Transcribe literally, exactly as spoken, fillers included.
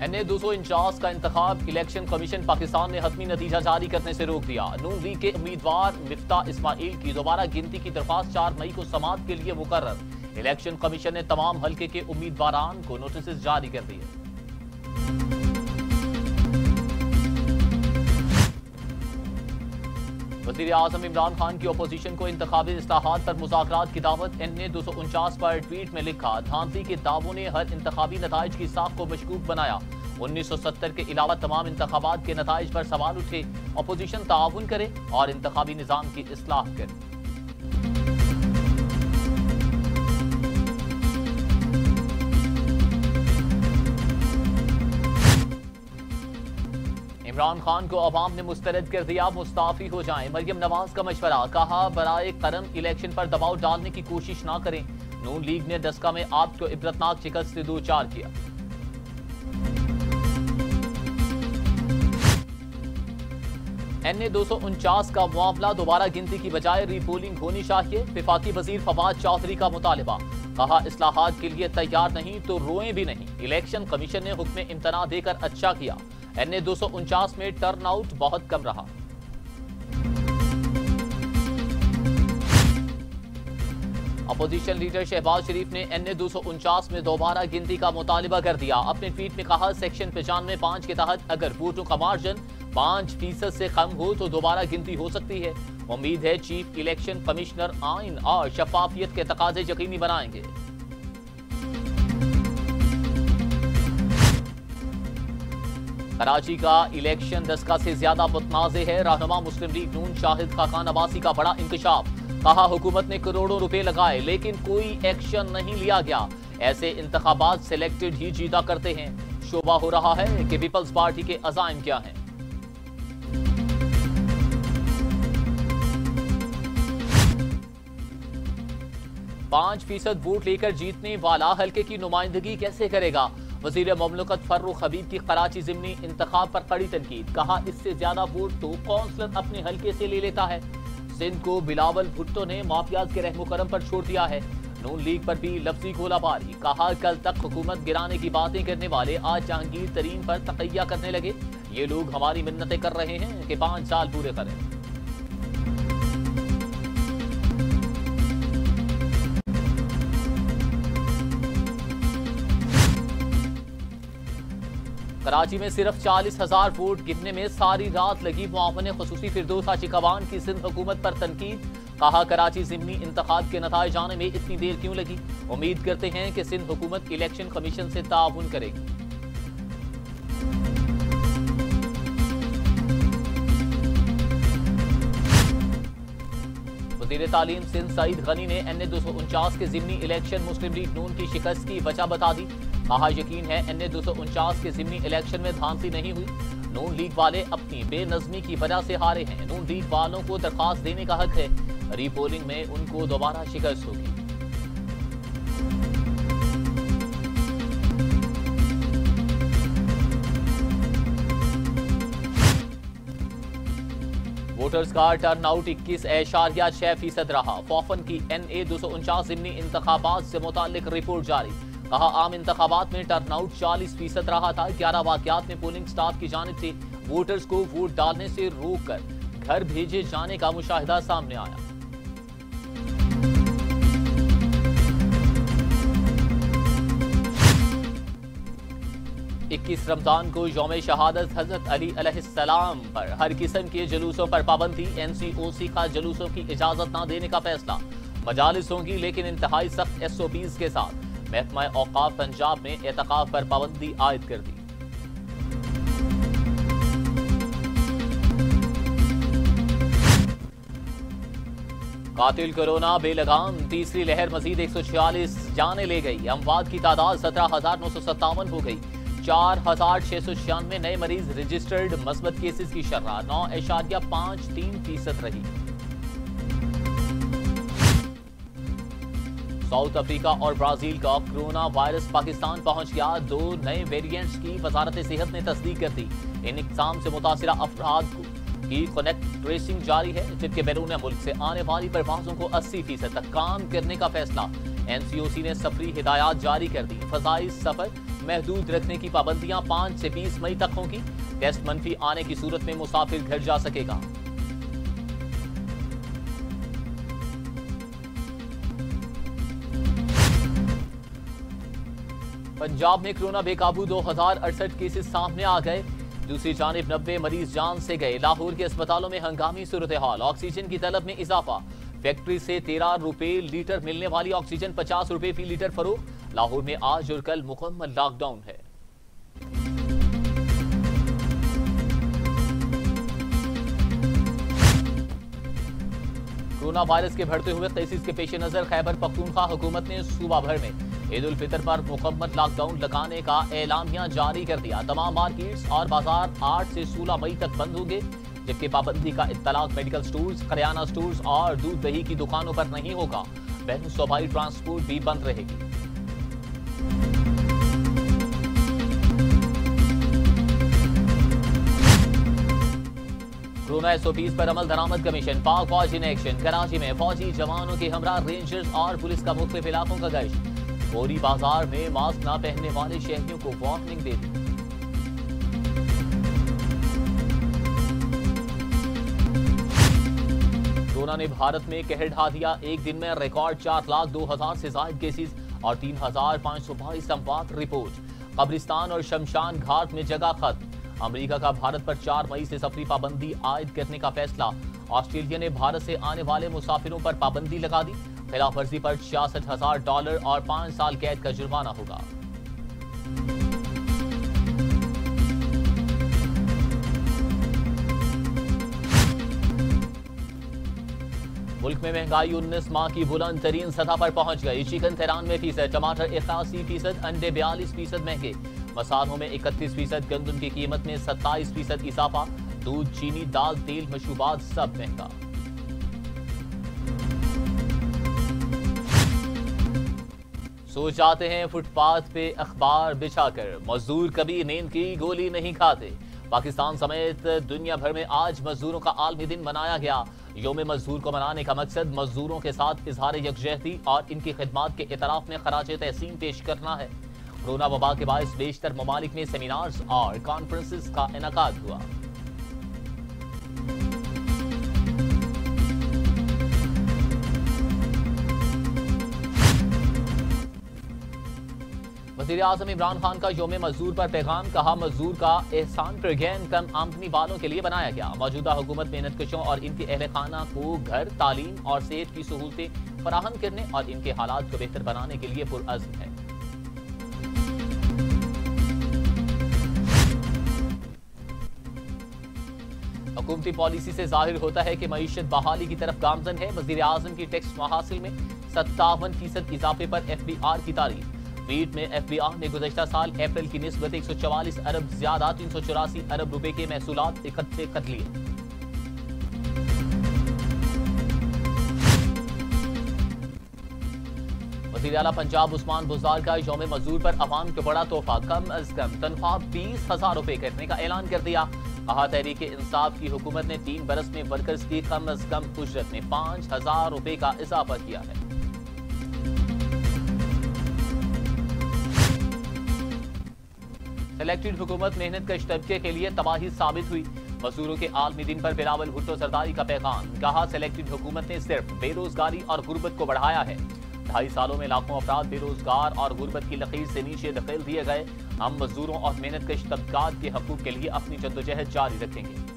N A दो सौ उनचास का इंतखाब इलेक्शन कमीशन पाकिस्तान ने हतमी नतीजा जारी करने से रोक दिया। नून लीग के उम्मीदवार मिफ्ता इस्माइल की दोबारा गिनती की दरख्वास्त चार मई को समाअत के लिए मुकर्रर। इलेक्शन कमीशन ने तमाम हल्के के उम्मीदवारान को नोटिस जारी कर दिए। वज़ीर आज़म इमरान खान की अपोजिशन को इंतखाबी इस्लाहात पर मुज़ाकरात की दावत। एन ए दो सौ उनचास पर ट्वीट में लिखा, धांधली के दावों ने हर इंतखाबी नताइज की साख को मशकूक बनाया। उन्नीस सौ सत्तर के अलावा तमाम इंतखाबात के नताइज पर सवाल उठे। अपोजिशन ताउन करे और इंतखाबी निज़ाम की इस्लाह करे। इमरान खान को अवाम ने मुस्तरद कर दिया, मुस्ताफी हो जाएं। मरियम नवाज का मशवरा, कहा बराए करम इलेक्शन पर दबाव डालने की कोशिश ना करें। नून लीग ने डस्का में आप को इबरतनाक शिकस्त से दो चार किया। एन ए दो सौ उनचास का मुआवला दोबारा गिनती की बजाय रीपोलिंग होनी चाहिए। विफाकी वजीर फवाद चौधरी का मुतालिबा, कहा इस्लाहात के लिए तैयार नहीं तो रोएं भी नहीं। इलेक्शन कमीशन ने हुक्म इम्तना देकर अच्छा किया। एन ए दो सौ उनचास में टर्न आउट बहुत कम रहा। अपोजिशन लीडर शहबाज शरीफ ने एन ए दो सौ उनचास में दोबारा गिनती का मुतालिबा कर दिया। अपने ट्वीट में कहा, सेक्शन पचानवे पांच के तहत अगर वोटों का मार्जिन पांच फीसद से कम हो तो दोबारा गिनती हो सकती है। उम्मीद है चीफ इलेक्शन कमिश्नर आइन और शफाफियत के तकाजे यकीनी बनाएंगे। कराची का इलेक्शन दस्का से ज्यादा मुतनाज़े है। रहनुमा मुस्लिम लीग नून शाहिद खाकान अब्बासी का बड़ा इंकशाफ, कहा हुकूमत ने करोड़ों रुपए लगाए लेकिन कोई एक्शन नहीं लिया गया। ऐसे इंतखाबात सिलेक्टेड ही जीता करते हैं। शोभा हो रहा है कि पीपल्स पार्टी के अज़ाइम क्या हैं। पांच फीसद वोट लेकर जीतने वाला हल्के की नुमाइंदगी कैसे करेगा? वजीर ममलकत फर्रुख हबीब की कराची जिमनी इंतखाब पर कड़ी तनकीद, कहा इससे ज्यादा वोट तो कौंसलर अपने हल्के से ले लेता है। सिंध को बिलावल भुट्टो ने माफियाज के रहमो करम पर छोड़ दिया है। नून लीग पर भी लफ्जी गोलाबारी, कहा कल तक हुकूमत गिराने की बातें करने वाले आज जहांगीर तरीन पर तकैया करने लगे। ये लोग हमारी मिन्नतें कर रहे हैं कि पांच साल पूरे करें। कराची में सिर्फ चालीस हजार वोट गिनने में सारी रात लगी। मुआवन खुसूसी फिरदौसा चिकवान की सिंध हुकूमत पर तनकीद, कहा कराची जिमनी इंतखाब के नताइज आने में इतनी देर क्यों लगी। उम्मीद करते हैं कि सिंध हुकूमत इलेक्शन कमीशन से ताउन करेगी। वज़ीर तालीम सिंध सईद गनी ने एन ए दो सौ उनचास के जिमनी इलेक्शन मुस्लिम लीग नून की शिकस्त की वजह बता दी। कहा यकीन है एन ए दो सौ उनचास के जिमनी इलेक्शन में धांधली नहीं हुई। नून लीग वाले अपनी बेनज़मी की वजह से हारे हैं। नून लीग वालों को दरखास्त देने का हक है। रीपोलिंग में उनको दोबारा शिकस्त होगी। वोटर्स का टर्न आउट इक्कीस एशारिया छह फीसद रहा। फॉफन की एन ए दो सौ उनचास जिमनी इंतखाबात से मुतालिक रिपोर्ट जारी, कहा आम इंतखाबात में टर्न आउट चालीस फीसद रहा था। ग्यारह वाकयात में पोलिंग स्टाफ की जानिब से वोटर्स को वोट डालने से रोककर घर भेजे जाने का मुशाहिदा सामने आया। इक्कीस रमजान को यौम शहादत हजरत अली अलैहिस्सलाम पर हर किस्म के जुलूसों पर पाबंदी। एन सी ओ सी का जुलूसों की इजाजत न देने का फैसला। मजालिस होंगी लेकिन इंतहाई सख्त एस ओ पीज के साथ। महकमा औकाफ पंजाब में एतकाफ पर पाबंदी आयद कर दी। कातिल कोरोना बेलगाम, तीसरी लहर मजीद एक सौ छियालीस जाने ले गई। अमवात की तादाद सत्रह हजार नौ सौ सत्तावन हो गई। चार हजार छह सौ छियानवे नए मरीज रजिस्टर्ड। मस्बत केसेस की शर्रा नौ एशारिया पांच तीन फीसद रही। साउथ अफ्रीका और ब्राजील का कोरोना वायरस पाकिस्तान पहुंच गया। दो नए वेरिएंट्स की वजारत सेहत ने तस्दीक कर दी। इन इक़साम से मुतासिरा अफराद की कनेक्ट ट्रेसिंग जारी है, जबकि बैरून मुल्क से आने वाली परवाजों को अस्सी फीसद तक काम करने का फैसला। एनसीओसी ने सफरी हिदायत जारी कर दी। फजाई सफर महदूद रखने की पाबंदियां पांच से बीस मई तक होंगी। टेस्ट मंफी आने की सूरत में मुसाफिर घर जा सकेगा। पंजाब में कोरोना बेकाबू दो हजार अड़सठ केसेस सामने आ गए। दूसरी जानिब नब्बे मरीज जान से गए। लाहौर के अस्पतालों में हंगामी सूरत हाल। ऑक्सीजन की तलब में इजाफा। फैक्ट्री से तेरह रुपए लीटर मिलने वाली ऑक्सीजन पचास रुपए फी लीटर फरोख्त। लाहौर में आज और कल मुकम्मल लॉकडाउन है। कोरोना वायरस के बढ़ते हुए केसेस के पेश नजर खैबर पख्तूनख्वा हुकूमत ने सूबा भर में ईद उल फितर पर मुकम्मल लॉकडाउन लगाने का एलामिया जारी कर दिया। तमाम मार्केट्स और बाजार आठ से सोलह मई तक बंद होंगे, जबकि पाबंदी का इत्तलाक मेडिकल स्टोर्स, करियाना स्टोर्स और दूध दही की दुकानों पर नहीं होगा। बैन सूबाई ट्रांसपोर्ट भी बंद रहेगी। कोरोना एसओपीज पर अमल दरामद कमीशन। पाक फौज इन एक्शन। कराची में फौजी जवानों के हमरा रेंजर्स और पुलिस का मुख्तलिफ इलाकों का गश्त। गोरी बाजार में मास्क न पहनने वाले शहरियों को वार्निंग दे दी। कोरोना ने भारत में कहर ढा दिया। एक दिन में रिकॉर्ड चार लाख दो हजार से ज्यादा केसेस और तीन हजार पांच सौ बाईस अमवात रिपोर्ट। कब्रिस्तान और शमशान घाट में जगह खत्म। अमेरिका का भारत पर चार मई से सफरी पाबंदी आयद करने का फैसला। ऑस्ट्रेलिया ने भारत से आने वाले मुसाफिरों पर पाबंदी लगा दी। खिलाफ वर्जी पर छियासठ हजार डॉलर और पांच साल कैद का जुर्माना होगा। मुल्क में महंगाई उन्नीस माह की बुलंद तरीन सतह पर पहुंच गई। चिकन तिरानवे फीसद, टमाटर इक्यासी फीसद, अंडे बयालीस फीसद महंगे। मसालों में इकतीस फीसद, गंदम की कीमत में सत्ताईस फीसद इजाफा। दूध, चीनी, दाल, तेल, मशरूबात सब महंगा। सो जाते हैं फुटपाथ पे अखबार बिछाकर। मजदूर कभी नींद की गोली नहीं खाते। पाकिस्तान समेत दुनिया भर में आज मजदूरों का आलमी दिन मनाया गया। योम मजदूर को मनाने का मकसद मजदूरों के साथ इजहार यकजहती और इनकी खिदमात के इतराफ में खराज तहसीन पेश करना है। कोरोना वबा के बायस बेशतर ममालिक में सेमिनार्स और कॉन्फ्रेंसेस का इनेकाद हुआ। वज़ीर आज़म इमरान खान का योम मजदूर पर पैगाम। कहा, मजदूर का एहसान प्रगैन कम आमदनी वालों के लिए बनाया गया। मौजूदा हुकूमत मेहनत कशों और इनके अहल खाना को घर, तालीम और सेहत की सहूलतें फराहम करने और इनके हालात को बेहतर बनाने के लिए पुरअज़्म है। हुकूमती पॉलिसी से जाहिर होता है कि मईशत बहाली की तरफ गामजन है। वज़ीर आज़म की टैक्स महासिल में सत्तावन फीसद इजाफे पर एफ बी आर की तारीफ। मीट में एफ बी आर ने गुज़श्ता साल अप्रैल की निस्बत एक सौ चवालीस अरब ज्यादा तीन सौ चौरासी अरब रुपए के महसूलात इकट्ठे कर लिए। वज़ीर आला पंजाब उस्मान बुज़दार का यौम मजदूर पर अवाम को बड़ा तोहफा। कम अज कम तनख्वाह बीस हजार रुपए करने का ऐलान कर दिया। कहा, तहरीक इंसाफ की हुकूमत ने तीन बरस में वर्कर्स की कम अज कम उजरत में पांच हजार रुपए का इजाफा किया है। इलेक्टेड हुकूमत मेहनत कश तबके के लिए तबाही साबित हुई। मजदूरों के आलमी दिन पर बिलावल भुट्टो सरदारी का पैगाम। कहा, सिलेक्टेड हुकूमत ने सिर्फ बेरोजगारी और गुर्बत को बढ़ाया है। ढाई सालों में लाखों अफराद बेरोजगार और गुर्बत की लकीर से नीचे धकेल दिए गए। हम मजदूरों और मेहनत कश तबकात के हकूक के लिए अपनी जद्दोजहद जारी रखेंगे।